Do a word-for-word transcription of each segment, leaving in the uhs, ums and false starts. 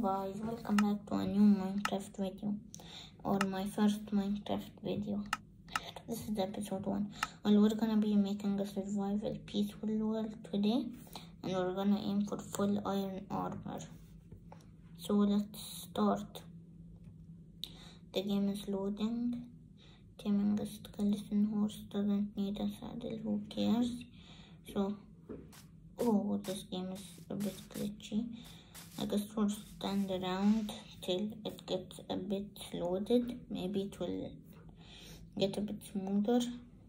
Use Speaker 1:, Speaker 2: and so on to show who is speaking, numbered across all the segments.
Speaker 1: guys, welcome back to a new Minecraft video, or my first Minecraft video. This is episode one. Well, we're gonna be making a survival peaceful world today, and we're gonna aim for full iron armor. So let's start. The game is loading. Taming a skeleton horse doesn't need a saddle, who cares? So, oh, this game is a bit glitchy. I guess we'll stand around till it gets a bit loaded. Maybe it will get a bit smoother.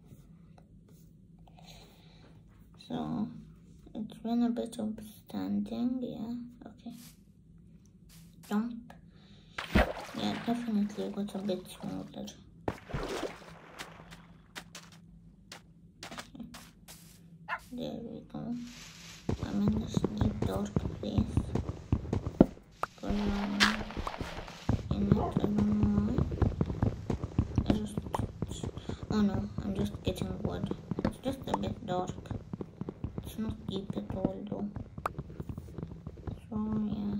Speaker 1: So it's been a bit of standing, yeah, okay. Jump. Yeah, definitely got a bit smoother. Okay. There we go. I'm in this deep dark place. Um, in it, I don't know why. I just, oh no, I'm just getting wood. It's just a bit dark. It's not deep at all though. So yeah.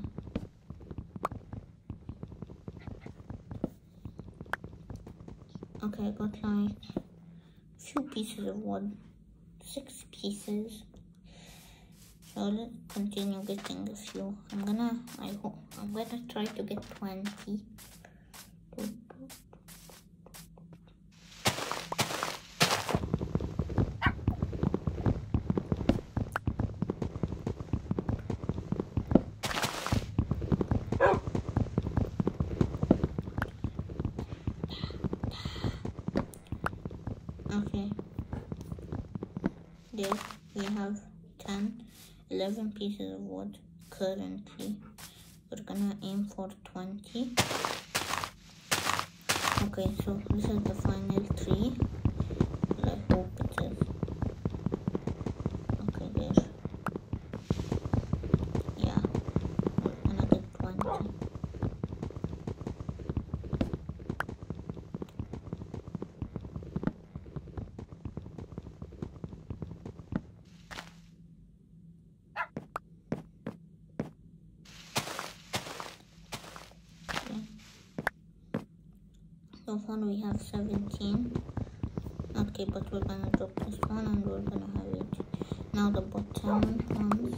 Speaker 1: Okay, I got like a few pieces of wood. Six pieces. So let's continue getting a few. I'm gonna, I hope, I'm gonna try to get twenty. Okay. There we have ten. eleven pieces of wood currently. We're gonna aim for twenty. Okay, so this is the final tree. Well, I hope it is. Okay, there. Yeah, we're gonna get twenty. So far we have seventeen. Okay, but we're gonna drop this one and we're gonna have it. Now the bottom ones.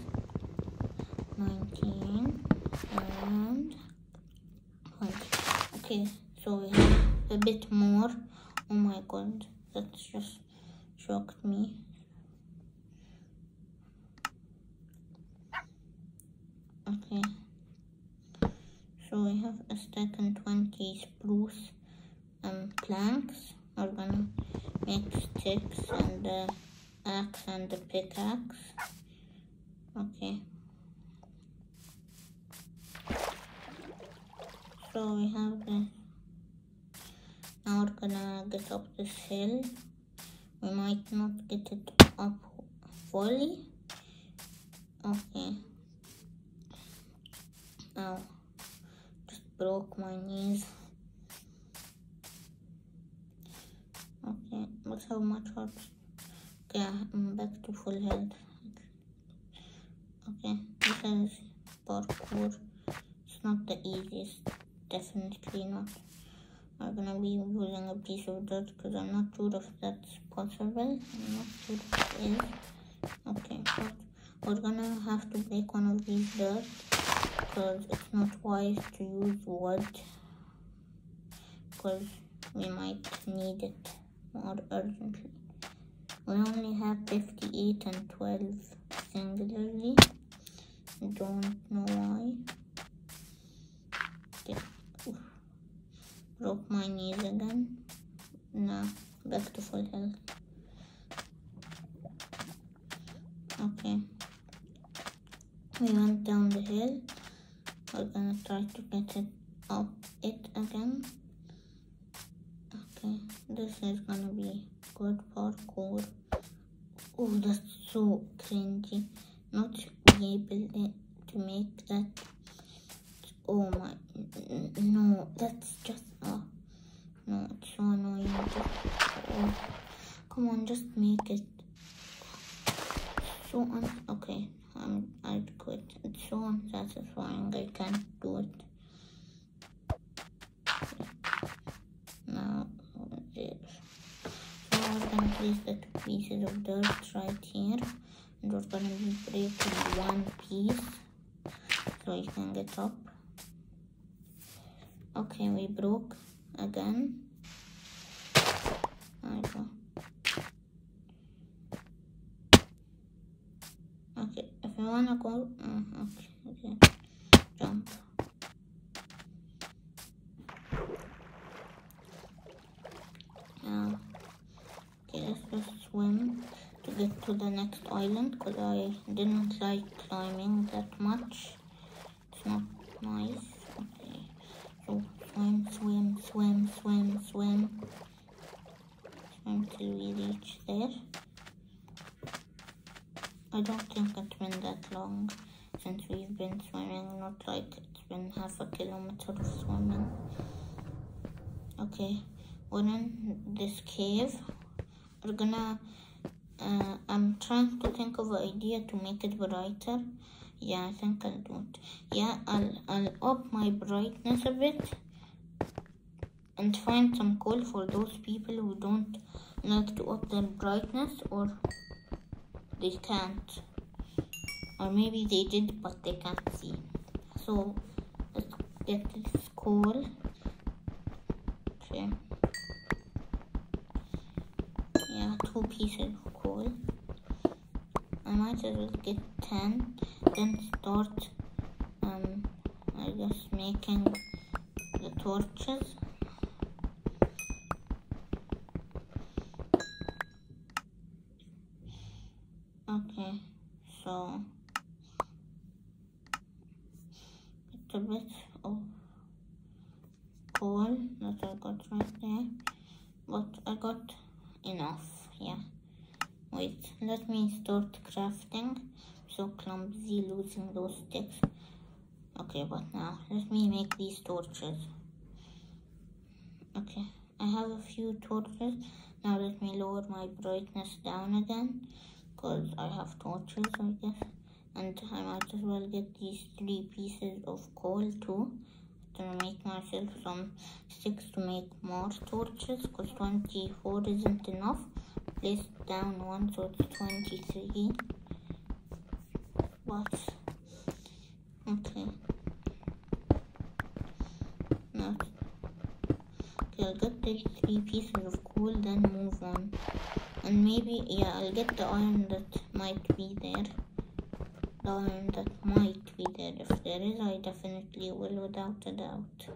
Speaker 1: nineteen and twenty. Okay, so we have a bit more. Oh my god, that's just shocked me. Okay. So we have a stack and twenty spruce um planks. We're gonna make sticks and the axe and the pickaxe. Okay. So we have this. Now we're gonna get up this hill. We might not get it up fully. Okay. Ow. Just broke my knees. Okay, let's have much hearts. Okay, I'm back to full health. Okay, this is parkour. It's not the easiest, definitely not. I'm gonna be using a piece of dirt because I'm not sure if that's possible. I'm not sure if it is. Okay, but we're gonna have to break one of these dirt because it's not wise to use wood because we might need it more urgently. We only have fifty-eight and twelve singularly. Don't know why. Okay. Oof. Broke my knees again. Now back to full health. Okay. We went down the hill. We're gonna try to get it up it again. Okay, this is gonna be good parkour. Oh, that's so cringy. Not be able to make that. Oh my, no, that's just, uh, no, it's so annoying. Just, oh, come on, just make it. So, un okay, I'm, I'd quit. It's so unsatisfying, I can't do it. Now, there. So we're gonna place the two pieces of dirt right here, and we're gonna be breaking one piece so you can get up. Okay, we broke again. There we go. Okay, if you wanna go, uh, okay, okay, jump. Now, okay, let's just swim to get to the next island, because I didn't like climbing that much. It's not nice. Okay, so swim, swim, swim, swim, swim. Swim till we reach there. I don't think it's been that long since we've been swimming, not like it's been half a kilometer of swimming. Okay, we're in this cave. We're gonna, uh, I'm trying to think of an idea to make it brighter. Yeah, I think I'll do it. Yeah, I'll, I'll up my brightness a bit and find some coal for those people who don't like to up their brightness, or they can't, or maybe they did but they can't see. So let's get this coal. Okay, yeah, two pieces of coal. I might as well get ten, then start um I guess making the torches. Okay, so it's a bit of coal that I got right there, but I got enough. Yeah, wait, let me start crafting. So clumsy losing those sticks. Okay, but now let me make these torches. Okay, I have a few torches. Now let me lower my brightness down again, because I have torches, I guess. And I might as well get these three pieces of coal too, to make myself some sticks to make more torches, because twenty-four isn't enough. Place down one, so it's twenty-three. But okay, now okay, I'll get the three pieces of coal, then move on. And maybe, yeah, I'll get the iron that might be there. The iron that might be there. If there is, I definitely will, without a doubt.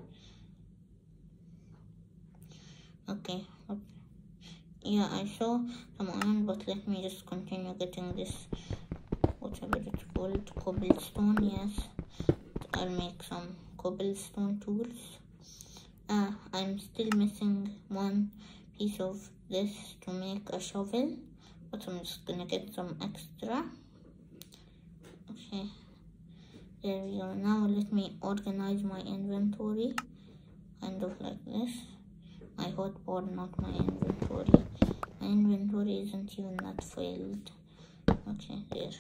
Speaker 1: Okay. okay. Yeah, I saw some iron, but let me just continue getting this, whatever it's called, cobblestone. Yes, I'll make some cobblestone tools. Ah, I'm still missing one piece of this to make a shovel, but I'm just gonna get some extra. Okay, there we go. Now let me organize my inventory, kind of like this. My hotbar, not my inventory. My inventory isn't even that filled. Okay, there.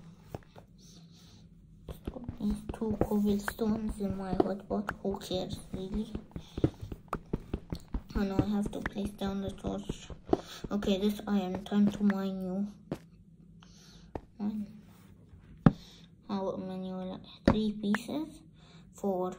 Speaker 1: These two cobblestones in my hotbar. Who cares, really? Oh no, I have to place down the torch. Okay, this iron, time to mine you. One. How many will I? Three pieces? Four.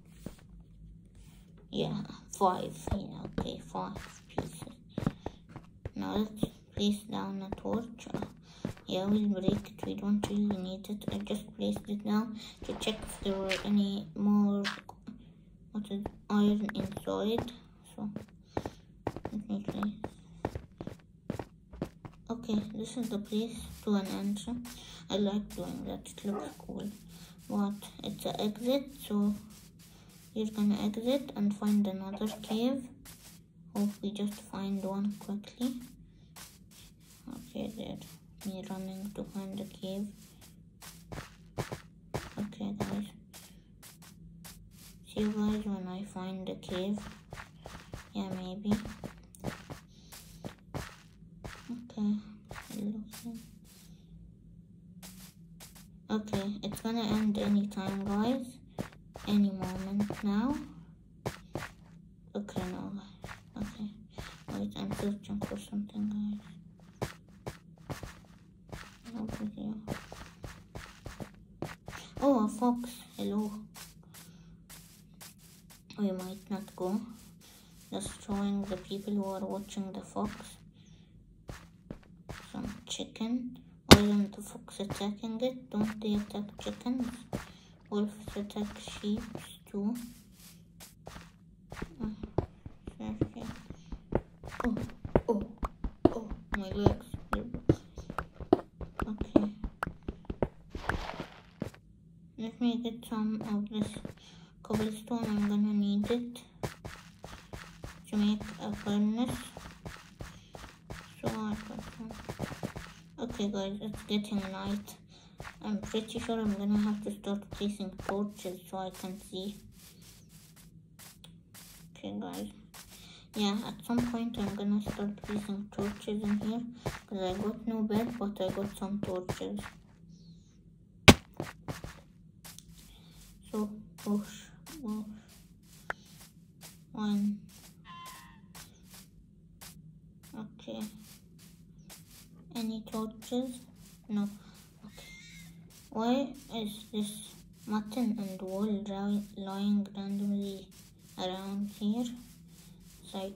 Speaker 1: Yeah, five. Yeah, okay, five pieces. Now let's place down a torch. Uh, yeah, we'll break it. We don't really need it. I just placed it down to check if there were any more what is iron inside. So let me place. Okay, this is the place to an entrance. I like doing that, it looks cool. But it's an exit, so you're gonna exit and find another cave. Hope we just find one quickly. Okay, there. Me running to find the cave. Okay, guys. See you guys when I find the cave. Yeah, maybe. Okay. Okay, it's gonna end anytime, guys. Any moment now. Okay, no. Okay. Wait, I'm searching for something, guys. No video. Oh, a fox. Hello. We might not go. Just showing the people who are watching the fox some chicken. Why isn't the fox attacking it? Don't they attack chickens? Wolves attack sheep too. Oh, oh, oh, oh, my legs. Okay. Let me get some of this cobblestone. I'm gonna need it to make a furnace. So I got some. Okay guys, it's getting night. I'm pretty sure I'm gonna have to start placing torches so I can see. Okay guys. Yeah, at some point I'm gonna start placing torches in here because I got no bed, but I got some torches. So push, push. One. Okay. Any torches? No. Okay. Why is this mutton and wool lying randomly around here? It's like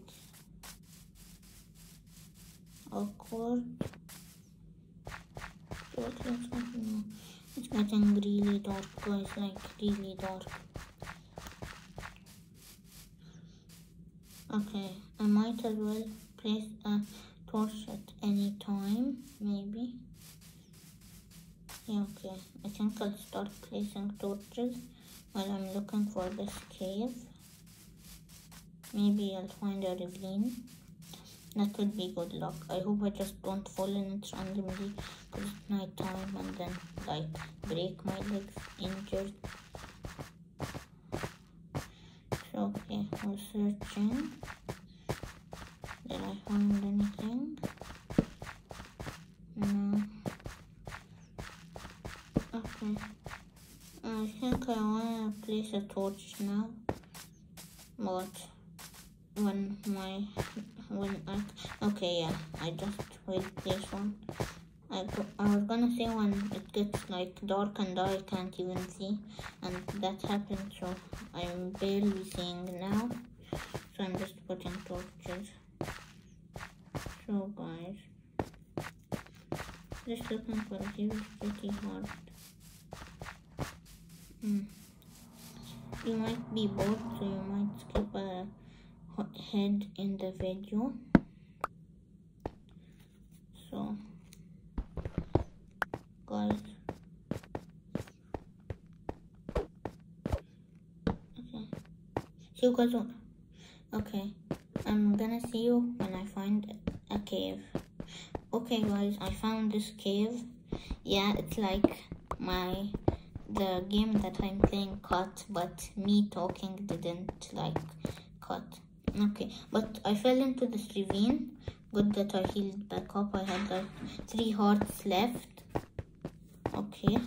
Speaker 1: awkward. It's getting really dark, guys, like really dark. Okay, I might as well place a torch at any time, maybe. Yeah, okay. I think I'll start placing torches while I'm looking for this cave. Maybe I'll find a ravine. That would be good luck. I hope I just don't fall in it randomly because it's night time and then like break my legs injured. So okay, we're searching. Did I find anything? No. Okay. I think I wanna place a torch now. But when my when I okay yeah, I just will place one. I go, I was gonna say when it gets like dark and I can't even see, and that happened, so I'm barely seeing now. So I'm just putting torches. So guys, just looking for a cave is pretty hard. Hmm. You might be bored, so you might skip a head in the video. So guys, okay, see you guys on. Okay, I'm gonna see you when I find a cave. Okay guys, I found this cave. Yeah, it's like my the game that I'm playing cut, but me talking didn't like cut. Okay, but I fell into this ravine. Good that I healed back up. I had like three hearts left. Okay.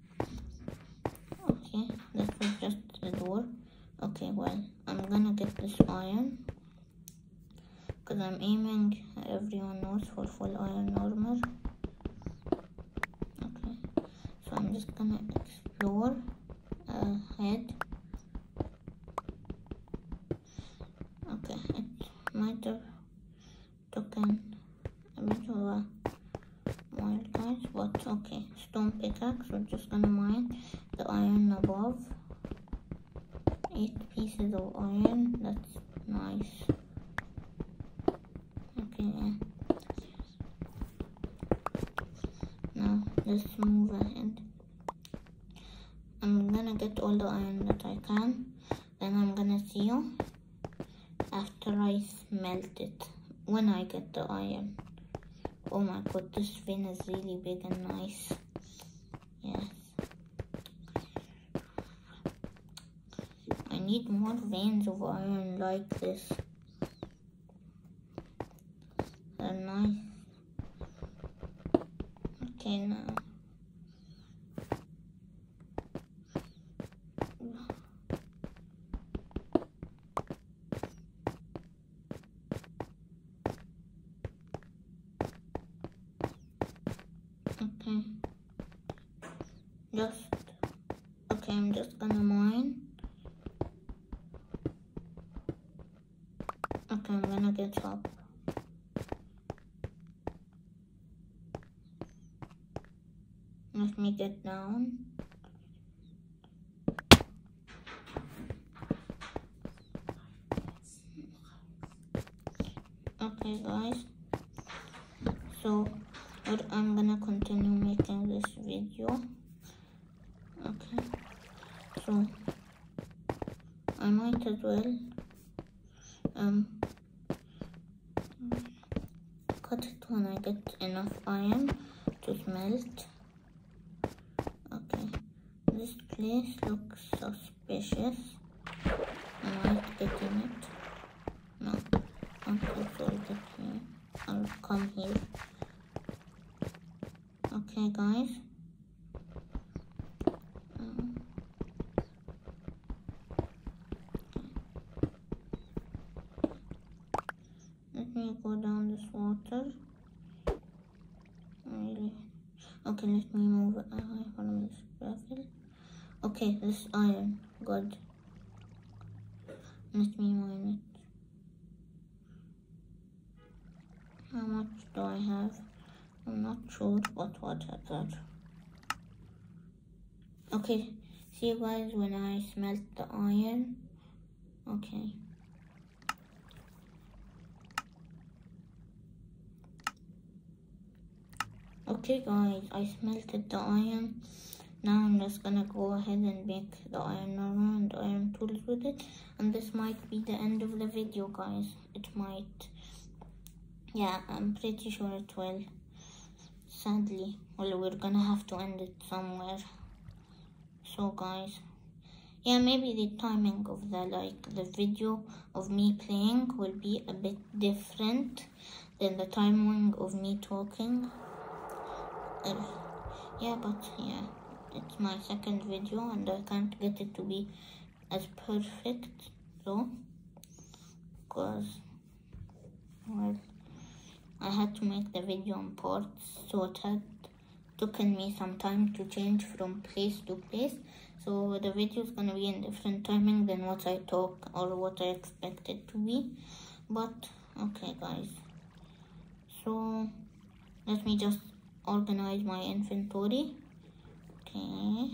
Speaker 1: Okay, that was just the door. Okay, well, I'm gonna get this iron because I'm aiming, everyone knows, for full iron armor. Okay, so I'm just gonna explore ahead. Okay, it might have taken a bit of a while, guys, but okay. Stone pickaxe, we're just gonna mine the iron above. Eight pieces of iron, that's nice. Okay, yeah. Now let's move ahead. I'm gonna get all the iron that I can, then I'm gonna see you after I smelt it, when I get the iron. Oh my god, this vein is really big and nice. Yes. I need more veins of iron like this. They're nice. Okay, now. just okay, I'm just gonna mine. Okay, I'm gonna get up. Let me get down. Okay guys, so what I'm gonna continue making this video. Okay, so I might as well um cut it when I get enough iron to smelt. Okay, this place looks suspicious. I might get in it. No, okay, so I'll get here. I'll come here. Okay guys, um, let me go down this water. Really? Okay, let me move it away from this gravel. Okay, this iron, good. Let me mine it. How much do I have? I'm not sure, but whatever. Okay, see you guys when I smelt the iron. Okay. Okay guys, I smelted the iron. Now I'm just gonna go ahead and make the iron armor and iron tools with it. And this might be the end of the video guys. It might. Yeah, I'm pretty sure it will. Sadly, well, we're gonna have to end it somewhere. So guys, yeah, maybe the timing of the like the video of me playing will be a bit different than the timing of me talking. Uh, yeah, but yeah, it's my second video and I can't get it to be as perfect though, because well, I had to make the video in parts, so it had taken me some time to change from place to place. So the video is gonna be in different timing than what I talk or what I expect it to be. But okay guys, so let me just organize my inventory. Okay,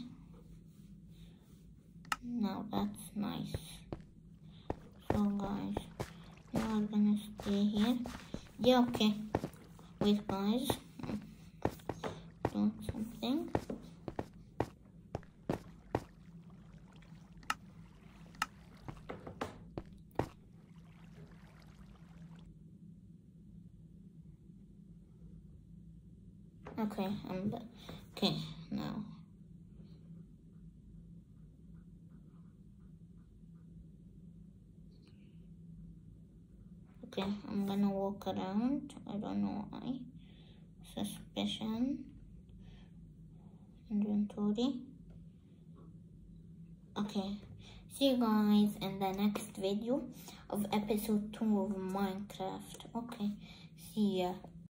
Speaker 1: now that's nice. So guys, now I'm gonna stay here. Yeah, okay. Wait guys, doing something. Okay, I'm back. Okay, now. Okay, I'm gonna walk around. I don't know why. Suspicion. Inventory. Okay. See you guys in the next video of episode two of Minecraft. Okay. See ya.